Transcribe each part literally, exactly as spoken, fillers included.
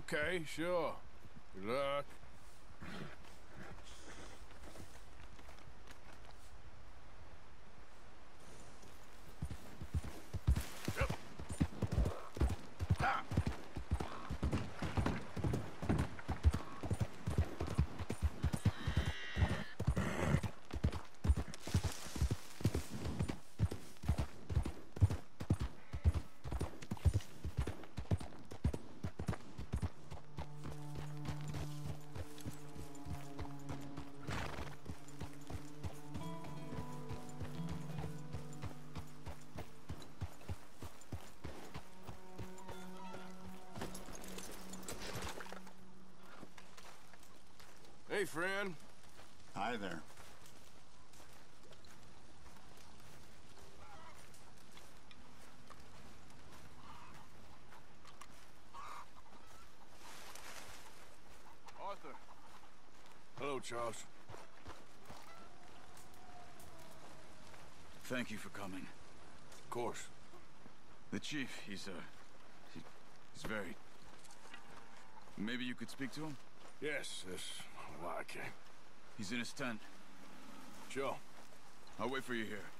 Okay, sure. Good luck. Hey, friend. Hi there. Arthur. Hello, Charles. Thank you for coming. Of course. The chief, he's, uh... He, he's very... Maybe you could speak to him? Yes, that's why I came. He's in his tent. Sure. I'll wait for you here.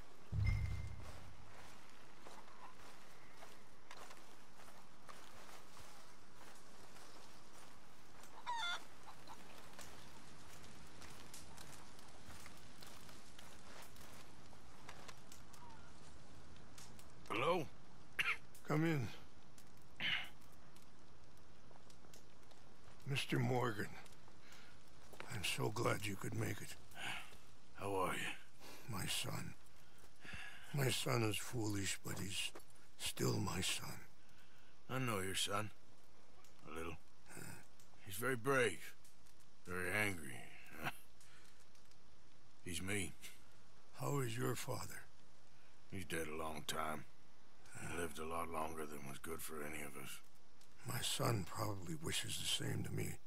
Hello? Come in. Mister Morgan, I'm so glad you could make it. How are you? My son. My son is foolish, but he's still my son. I know your son. A little. He's very brave. Very angry. He's mean. How is your father? He's dead a long time. He lived a lot longer than was good for any of us. My son probably wishes the same to me.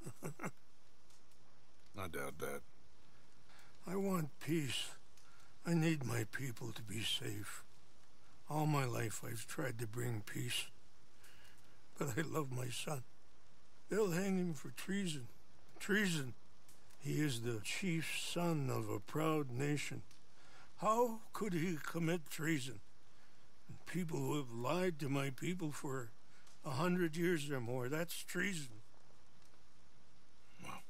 I doubt that. I want peace. I need my people to be safe. All my life I've tried to bring peace. But I love my son. They'll hang him for treason. Treason. He is the chief son of a proud nation. How could he commit treason? People who have lied to my people for a hundred years or more, that's treason. Well.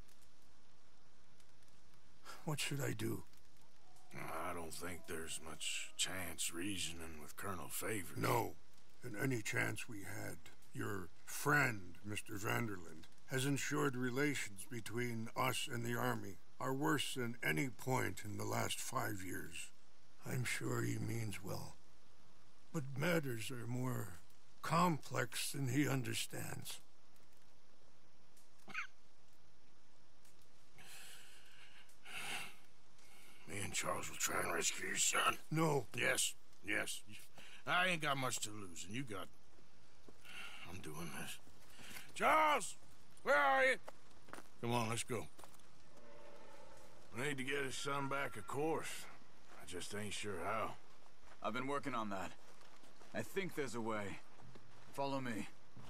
What should I do? I don't think there's much chance reasoning with Colonel Favors. No. And any chance we had, your friend, Mister Vanderland, has ensured relations between us and the army are worse than any point in the last five years. I'm sure he means well. But matters are more complex than he understands. Me and Charles will try and rescue your son. No. Yes, yes. I ain't got much to lose, and you got... I'm doing this. Charles! Where are you? Come on, let's go. We need to get his son back, of course. I just ain't sure how. I've been working on that. I think there's a way. Follow me.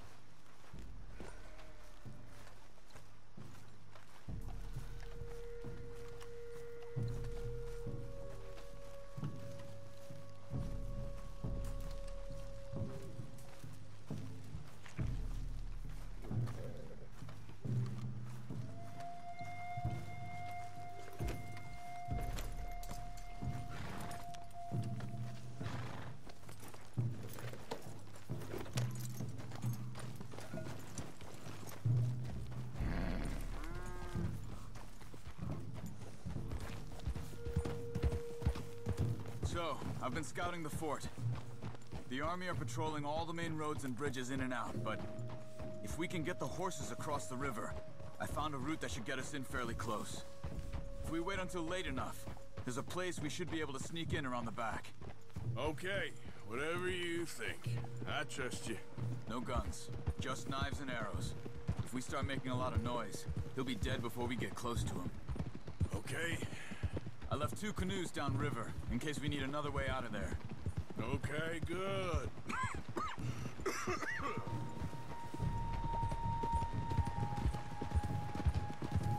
So, I've been scouting the fort. The army are patrolling all the main roads and bridges in and out, but if we can get the horses across the river, I found a route that should get us in fairly close. If we wait until late enough, there's a place we should be able to sneak in around the back. Okay, whatever you think. I trust you. No guns, just knives and arrows. If we start making a lot of noise, he'll be dead before we get close to him. Okay. I left two canoes downriver, in case we need another way out of there. Okay, good.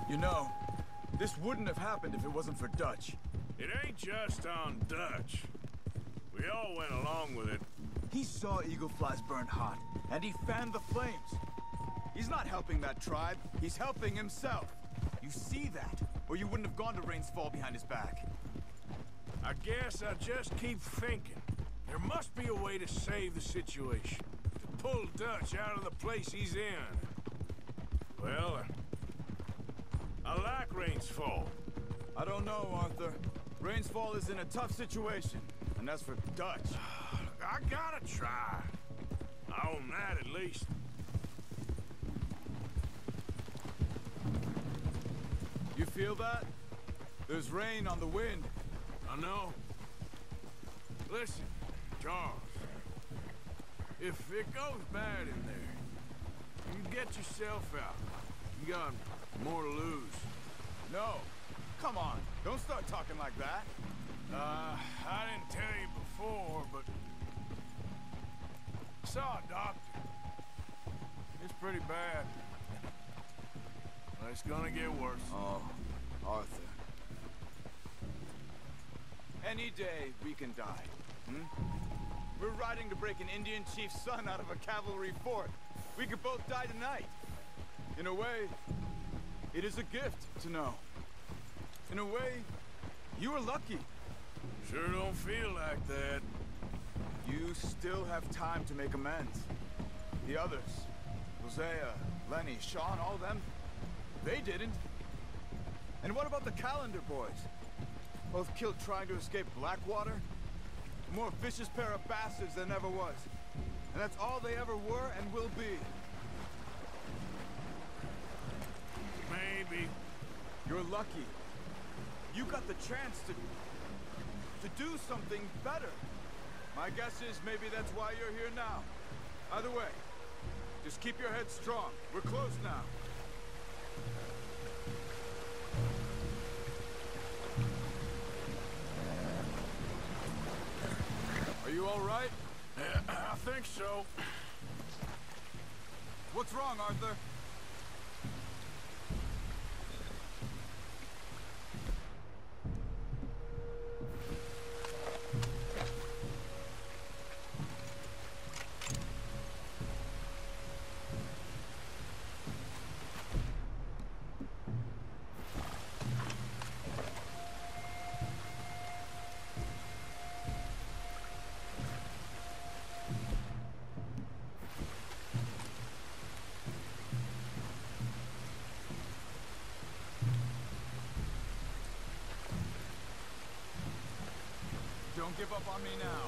You know, this wouldn't have happened if it wasn't for Dutch. It ain't just on Dutch. We all went along with it. He saw Eagle Flies burned hot, and he fanned the flames. He's not helping that tribe, he's helping himself. You see that, or you wouldn't have gone to Rains Fall behind his back. I guess I just keep thinking. There must be a way to save the situation. To pull Dutch out of the place he's in. Well, uh, I like Rains Fall. I don't know, Arthur. Rains Fall is in a tough situation, and as for Dutch... I gotta try. I own that at least. You feel that? There's rain on the wind. I know. Listen, Charles. If it goes bad in there, you get yourself out. You got more to lose. No. Come on. Don't start talking like that. Uh, I didn't tell you before, but... I saw a doctor. It's pretty bad. But it's gonna get worse. Oh, Arthur. Any day we can die. Hmm? We're riding to break an Indian chief's son out of a cavalry fort. We could both die tonight. In a way, it is a gift to know. In a way, you were lucky. Sure don't feel like that. You still have time to make amends. The others, Hosea, Lenny, Sean, all them, they didn't. And what about the Calendar boys? Both killed trying to escape Blackwater? A more vicious pair of bastards than ever was. And that's all they ever were and will be. Maybe. You're lucky. You got the chance to... to do something better. My guess is maybe that's why you're here now. Either way, just keep your head strong. We're close now. Are you all right? Yeah, I think so. What's wrong, Arthur? Don't give up on me now.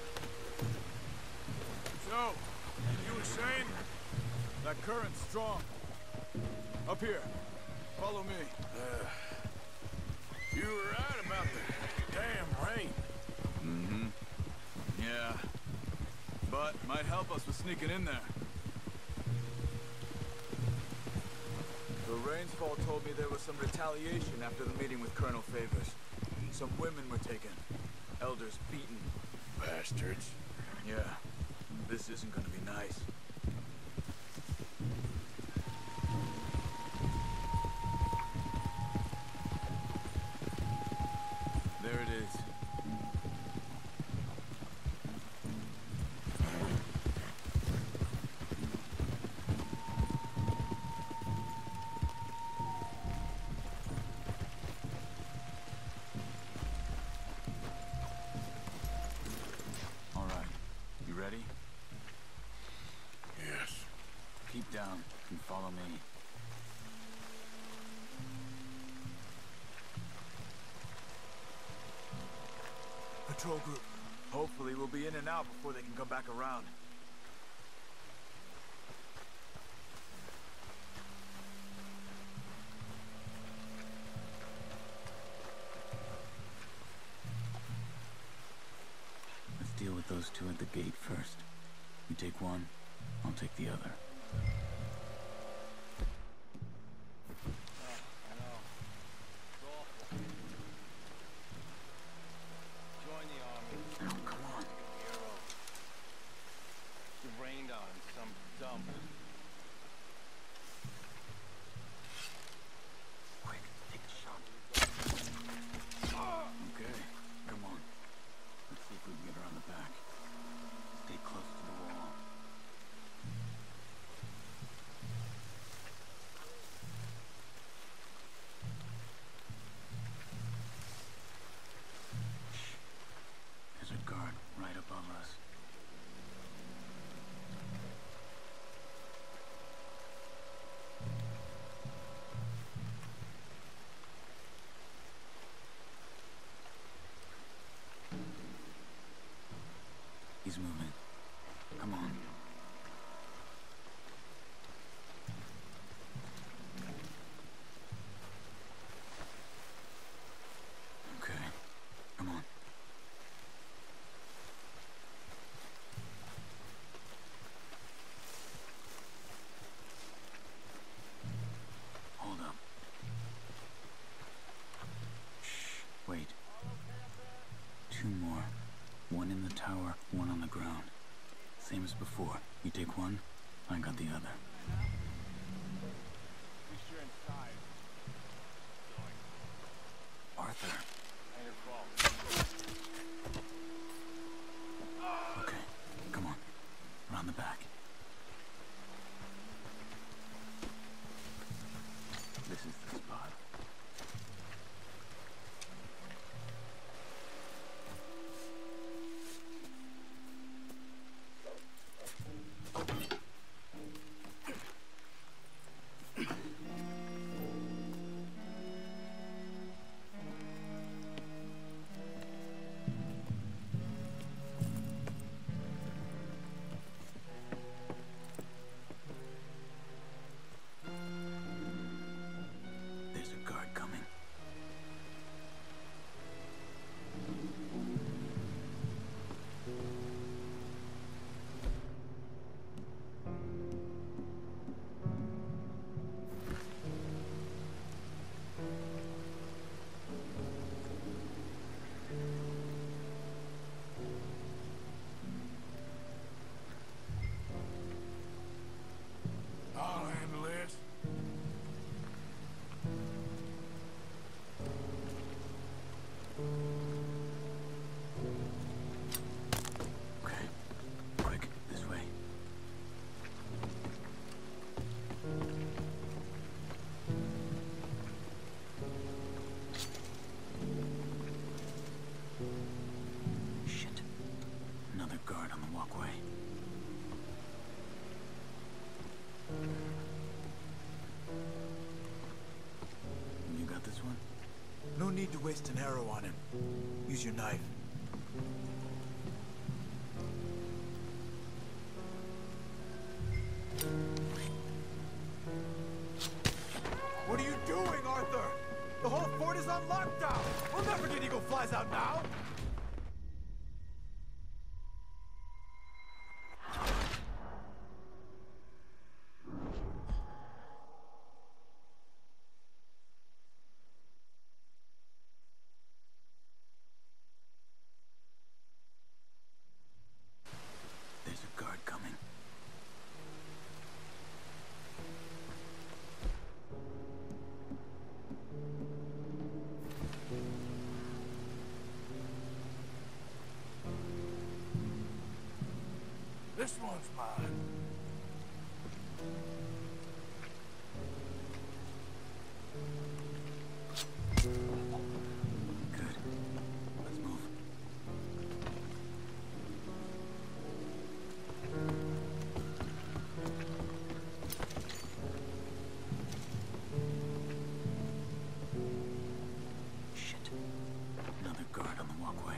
So, you were saying? That current's strong. Up here. Follow me. Uh, you were right about the damn rain. Mm-hmm. Yeah. But might help us with sneaking in there. The Rains Fall told me there was some retaliation after the meeting with Colonel Favors. Some women were taken. Elders beaten. Bastards. Yeah. This isn't gonna be nice. There it is. All right. You ready? Yes. Keep down and follow me. Patrol group. Hopefully we'll be in and out before they can come back around. Let's deal with those two at the gate first. You take one, I'll take the other. There's a guard right above us. He's moving. Come on. Okay. Come on. Hold up. Shh. Wait. Two more. One in the tower, one on the ground. Same as before. You take one, I got the other. Make sure inside. Arthur. Ain't your fault. Okay, come on. Around the back. This is the spot. There's a guard coming. I'll handle this. Okay, quick, this way. Shit. Another guard on the walkway. You got this one? No need to waste an arrow on him. Use your knife. What are you doing, Arthur? The whole fort is on lockdown! We'll never get Eagle Flies out now! There's a guard coming. This one's mine. Good. Let's move. Shit. Another guard on the walkway.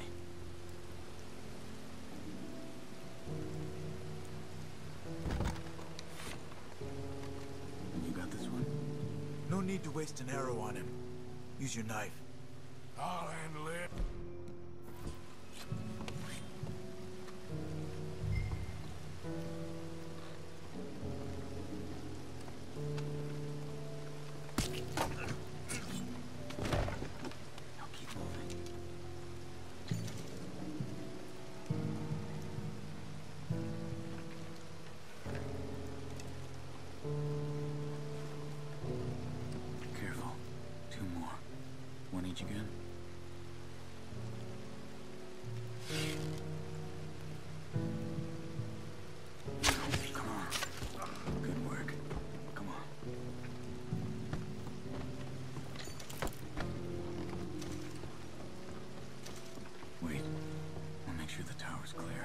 You got this one? No need to waste an arrow on him. Use your knife. I'll handle it. Now keep moving. Careful. Two more. One each again? tower's clear.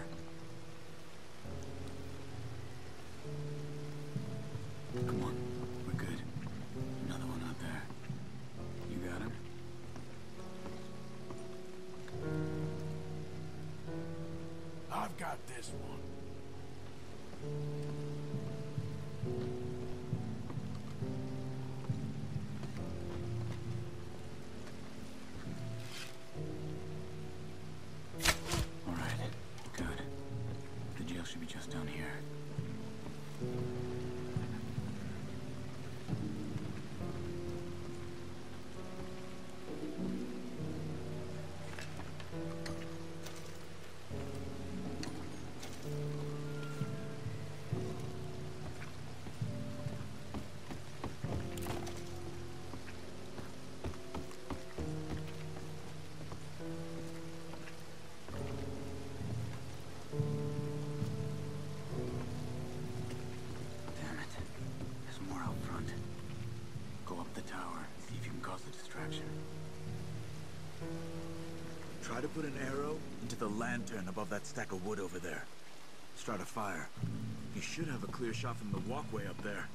Come on, we're good. Another one out there. You got him? I've got this one. All right, good. The jail should be just down here. Damn it. There's more out front. Go up the tower, see if you can cause a distraction. Try to put an arrow into the lantern above that stack of wood over there. Start a fire. You should have a clear shot from the walkway up there.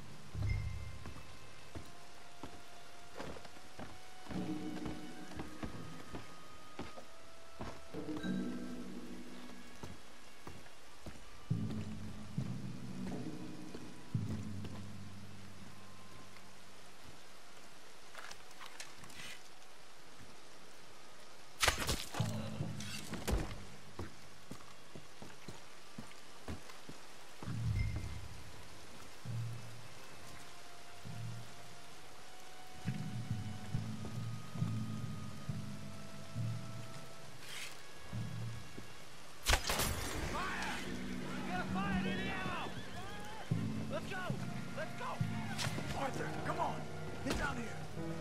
Arthur, come on! Get down here!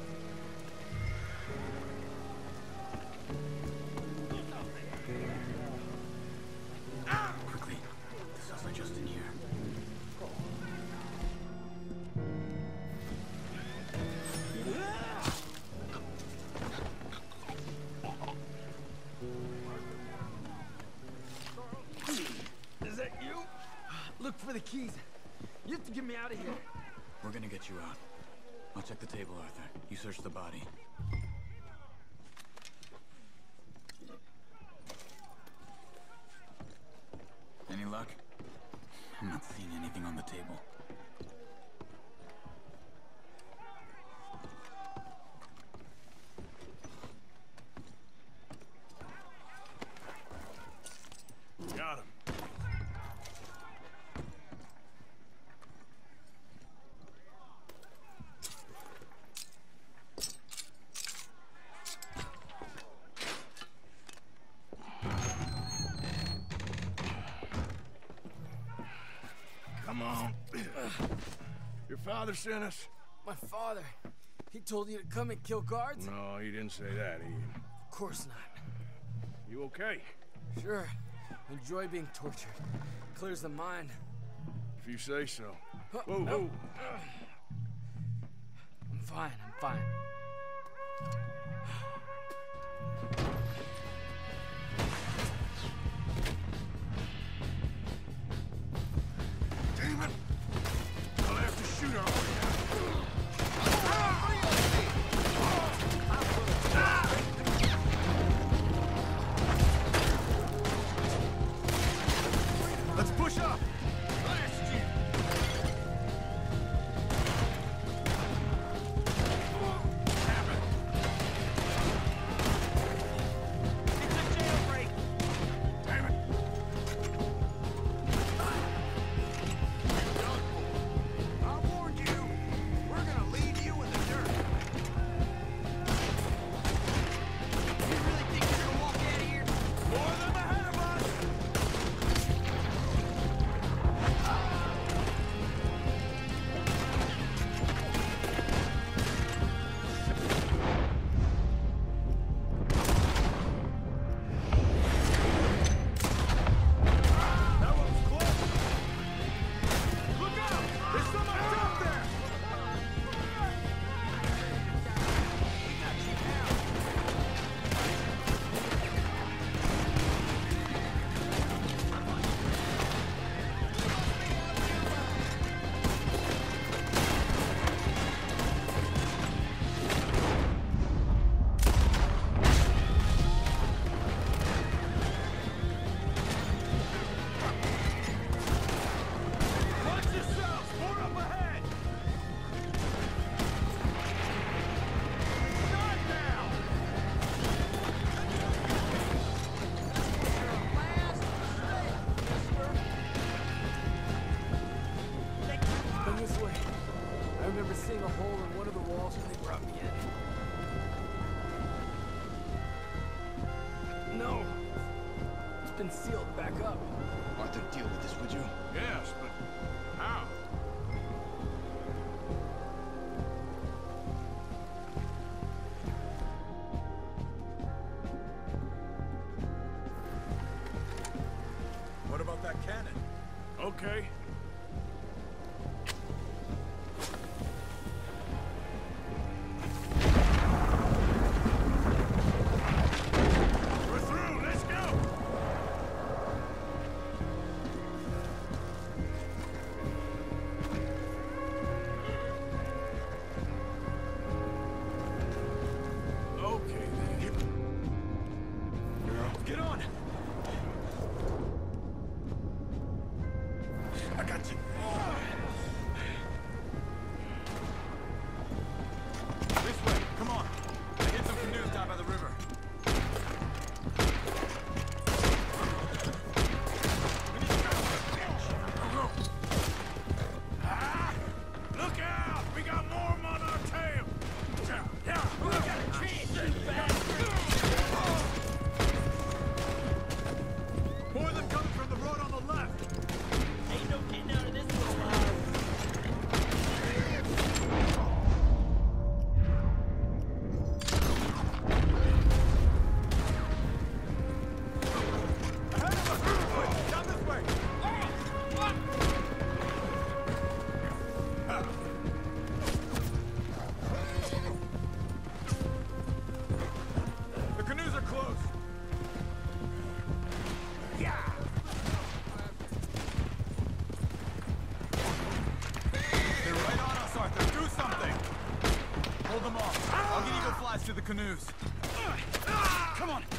Quickly, the cells are just in here. Is that you? Look for the keys. You have to get me out of here. We're gonna get you out. I'll check the table, Arthur. You search the body. Any luck? I'm not seeing anything on the table. Got him. Come on. Your father sent us? My father. He told you to come and kill guards? No, he didn't say that. He... Of course not. You okay? Sure. Enjoy being tortured. Clears the mind. If you say so. Huh, Whoa, no. whoa. I'm fine, I'm fine. Damn it! I'll have to shoot our way out. Let's push up! Blast you! else when they brought me in. No. It's been sealed back up. Arthur, deal with this, would you? Yes, but how? What about that cannon? Okay. We're through. Let's go. Okay, then. Get on! I got you. This way, come on. I hit some canoes down by the river. Ah! Look out! We got more 'em on our tail! Yeah! We got a chance, you bastard! More of them coming from the road on the left. Ain't no getting out of this one alive. Ahead of us! Quick, down this way! The canoes are close. Yeah! They're right on us, Arthur. Do something! Hold them off. I'll get eagle flies to the canoes. Come on!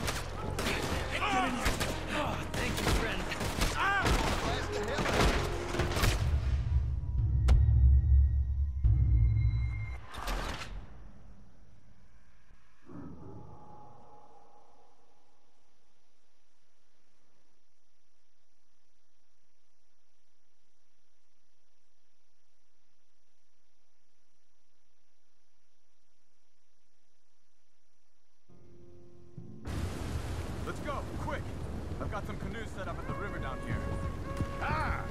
Oh, thank you, friend. Let's go, quick! I've got some canoes set up at the river down here. Ah!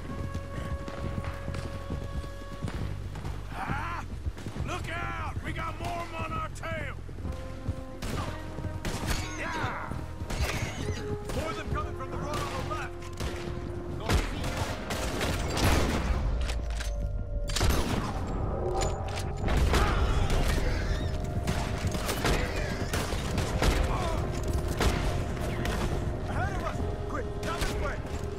Ah! Look out! We got more 'em on our tail! Yeah! More of them coming from the road on the left. Ahead of us! Quick, down this way!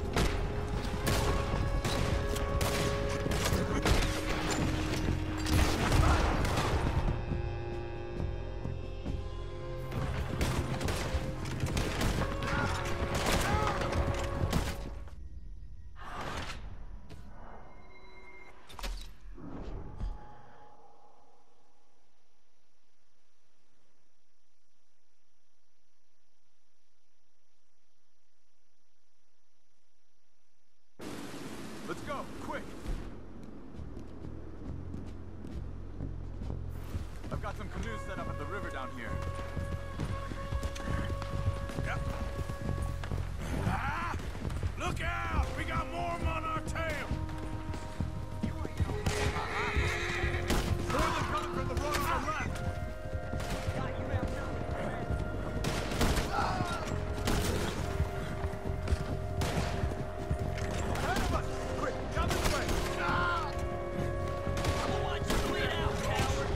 Let's go, quick! I've got some canoes set up at the river down here. Yep. Ah! Look out! We got more 'em on our tail! More of them coming from the road on the left. Ahead of us! Quick, down this way! I'm gonna watch you bleed out, coward.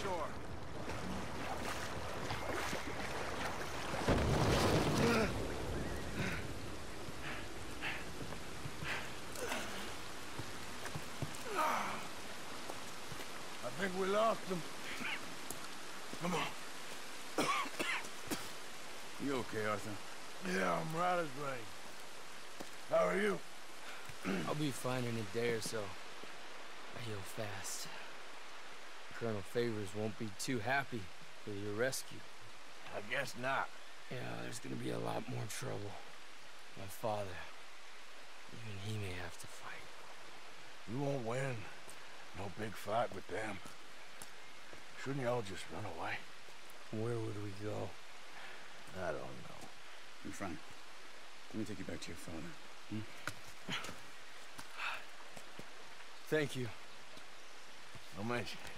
shore. I think we lost them. Come on. You okay, Arthur? Yeah, I'm right as rain. How are you? I'll be fine in a day or so. I heal fast. Colonel Favors won't be too happy with your rescue. I guess not. Yeah, there's gonna be a lot more trouble. My father, even he may have to fight. You won't win. No big fight with them. Shouldn't y'all just run away? Where would we go? I don't know. Hey, Frank, let me take you back to your father. Hmm? Thank you. Don't mention it.